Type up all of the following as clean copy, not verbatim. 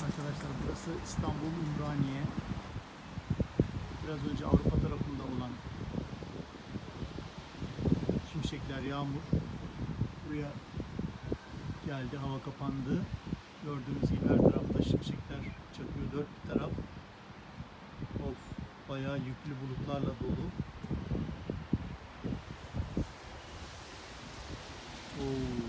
Arkadaşlar burası İstanbul Ümraniye. Biraz önce Avrupa tarafında olan şimşekler, yağmur buraya geldi. Hava kapandı. Gördüğünüz gibi her tarafta şimşekler çakıyor. Dört bir taraf. Of, bayağı yüklü bulutlarla dolu. Oo.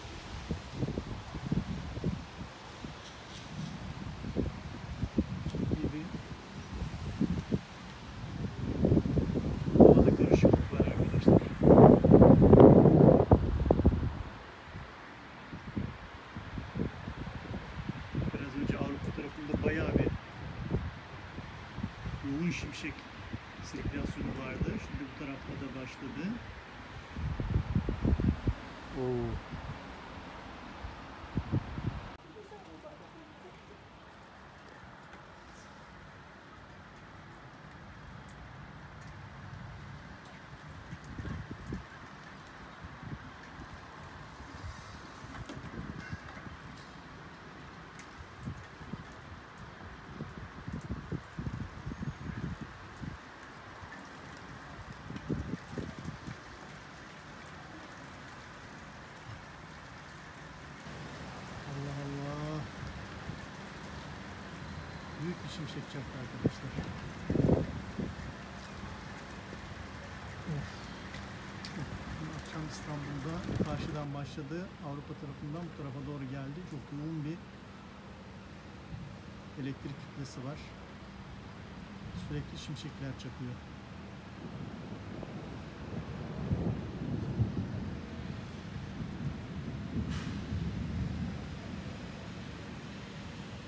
Havada karışıklık var arkadaşlar. Biraz önce Avrupa tarafında bayağı bir yoğun şimşek sirkülasyonu vardı. Şimdi bu tarafta da başladı. Oo. Allah Allah. Büyük bir şimşek çaktı arkadaşlar. Of. Dün akşam İstanbul'da karşıdan başladı. Avrupa tarafından bu tarafa doğru geldi. Çok yoğun bir elektrik kütlesi var. Sürekli şimşekler çakıyor.